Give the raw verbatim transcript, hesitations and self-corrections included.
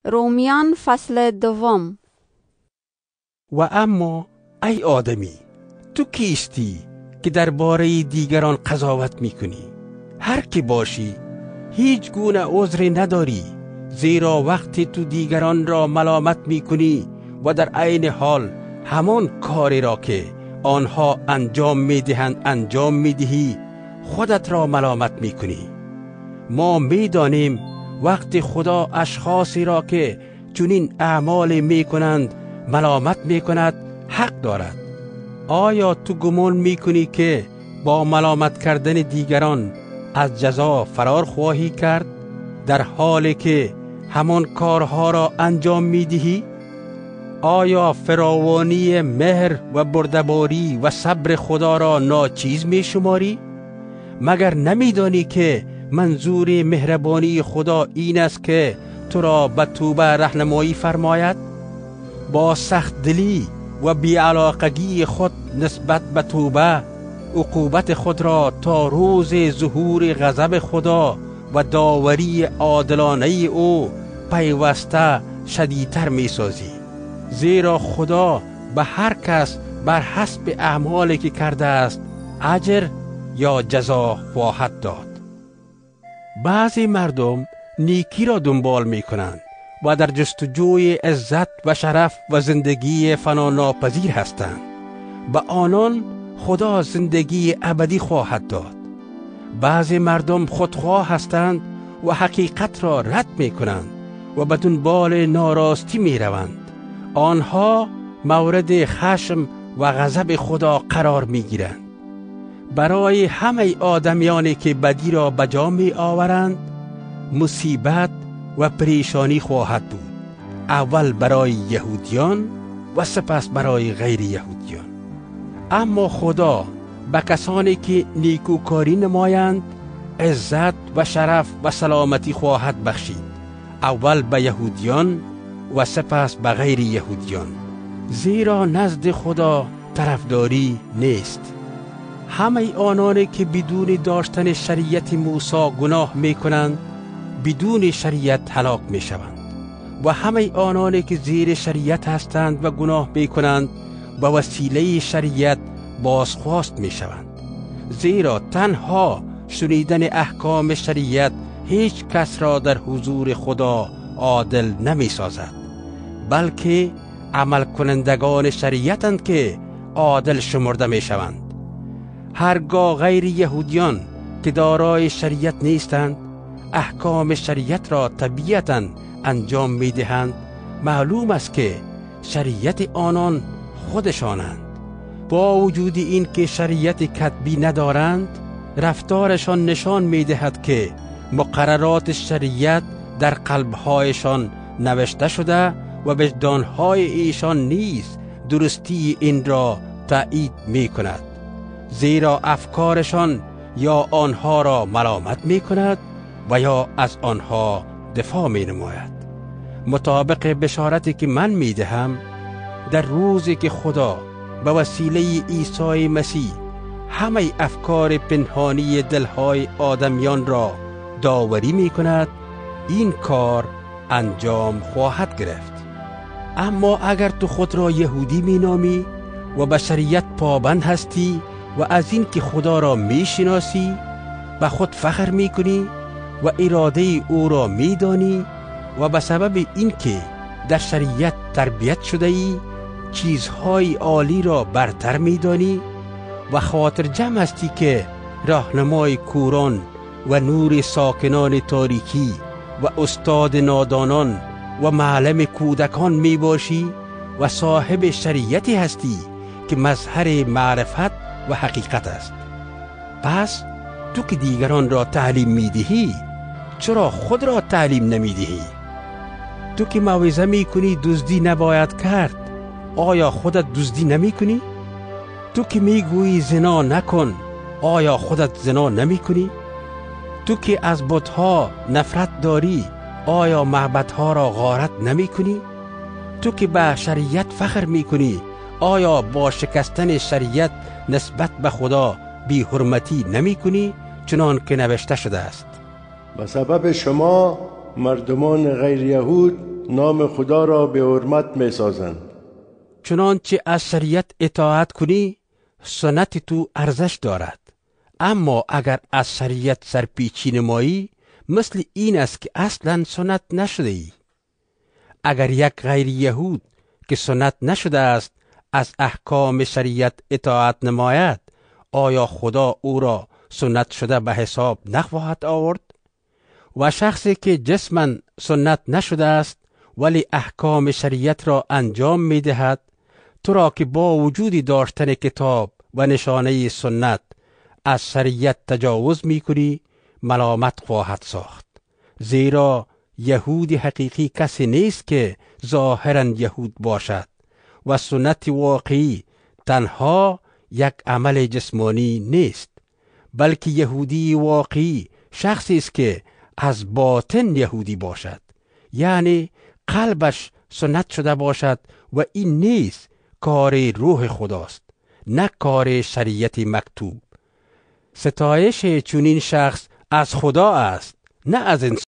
رومیان فصل دوم. و اما ای آدمی، تو کیستی که درباره دیگران قضاوت میکنی؟ هر کی باشی هیچ گونه عذری نداری، زیرا وقتی تو دیگران را ملامت میکنی و در عین حال همان کاری را که آنها انجام میدهند انجام میدهی، خودت را ملامت میکنی. ما میدانیم وقتی خدا اشخاصی را که چنین اعمال میکنند ملامت میکند حق دارد. آیا تو گمان میکنی که با ملامت کردن دیگران از جزا فرار خواهی کرد، در حالی که همان کارها را انجام میدهی؟ آیا فراوانی مهر و بردباری و صبر خدا را ناچیز میشماری؟ مگر نمیدانی که منظور مهربانی خدا این است که تو را به توبه راهنمایی فرماید؟ با سخت دلی و بی‌علاقگی خود نسبت به توبه عقوبت خود را تا روز ظهور غضب خدا و داوری عادلانه او پیوسته شدیدتر می سازی، زیرا خدا به هر کس بر حسب اعمالی که کرده است اجر یا جزا خواهد داد. بعضی مردم نیکی را دنبال می کنند و در جستجوی عزت و شرف و زندگی فناناپذیر هستند. به آنان خدا زندگی ابدی خواهد داد. بعضی مردم خودخواه هستند و حقیقت را رد می کنند و به دنبال ناراستی می روند. آنها مورد خشم و غضب خدا قرار می گیرند. برای همه آدمیانی که بدی را به جا می آورند مصیبت و پریشانی خواهد بود، اول برای یهودیان و سپس برای غیر یهودیان. اما خدا به کسانی که نیکوکاری نمایند عزت و شرف و سلامتی خواهد بخشید، اول به یهودیان و سپس به غیر یهودیان، زیرا نزد خدا طرفداری نیست. همه آنانی که بدون داشتن شریعت موسی گناه می کنند بدون شریعت هلاک می شوند، و همه آنانی که زیر شریعت هستند و گناه می کنند به وسیله شریعت بازخواست می شوند. زیرا تنها شنیدن احکام شریعت هیچ کس را در حضور خدا عادل نمی سازد، بلکه عمل کنندگان شریعتند که عادل شمرده می شوند. هرگاه غیر یهودیان که دارای شریعت نیستند احکام شریعت را طبیعتاً انجام می دهند، معلوم است که شریعت آنان خودشانند. با وجود این که شریعت کتبی ندارند، رفتارشان نشان می دهد که مقررات شریعت در قلبهایشان نوشته شده و وجدانهای ایشان نیز درستی این را تأیید می کند، زیرا افکارشان یا آنها را ملامت می کند و یا از آنها دفاع می نماید. مطابق بشارتی که من می دهم، در روزی که خدا به وسیله عیسی مسیح همه افکار پنهانی دلهای آدمیان را داوری می کند، این کار انجام خواهد گرفت. اما اگر تو خود را یهودی می نامی و به شریعت پابند هستی و از این که خدا را می شناسی به خود فخر می کنی و اراده او را می دانی و به سبب این که در شریعت تربیت شده ای چیزهای عالی را برتر می دانی و خاطر جمع هستی که راهنمای کوران و نور ساکنان تاریکی و استاد نادانان و معلم کودکان می باشی و صاحب شریعتی هستی که مظهر معرفت و حقیقت است. پس تو که دیگران را تعلیم می دهی، چرا خود را تعلیم نمی دهی؟ تو که موعظه می کنی دزدی نباید کرد، آیا خودت دزدی نمی کنی؟ تو که می گویی زنا نکن، آیا خودت زنا نمی کنی؟ تو که از بت‌ها نفرت داری، آیا معبدها را غارت نمی کنی؟ تو که به شریعت فخر می کنی، آیا با شکستن شریعت نسبت به خدا بی حرمتی نمی کنی؟ چنان که نوشته شده است: به سبب شما مردمان غیر یهود نام خدا را به حرمت می سازند. چنانچه از شریعت اطاعت کنی سنت تو ارزش دارد، اما اگر از شریعت سرپیچی نمایی مثل این است که اصلا سنت نشده ای. اگر یک غیر یهود که سنت نشده است از احکام شریعت اطاعت نماید، آیا خدا او را سنت شده به حساب نخواهد آورد؟ و شخصی که جسماً سنت نشده است ولی احکام شریعت را انجام می دهد، تو را که با وجود داشتن کتاب و نشانه سنت از شریعت تجاوز می کنی ملامت خواهد ساخت. زیرا یهودی حقیقی کسی نیست که ظاهراً یهود باشد و سنت واقعی تنها یک عمل جسمانی نیست، بلکه یهودی واقعی شخصی است که از باطن یهودی باشد، یعنی قلبش سنت شده باشد و این نیست کار روح خداست، نه کار شریعت مکتوب. ستایش چنین شخص از خدا است، نه از انسان.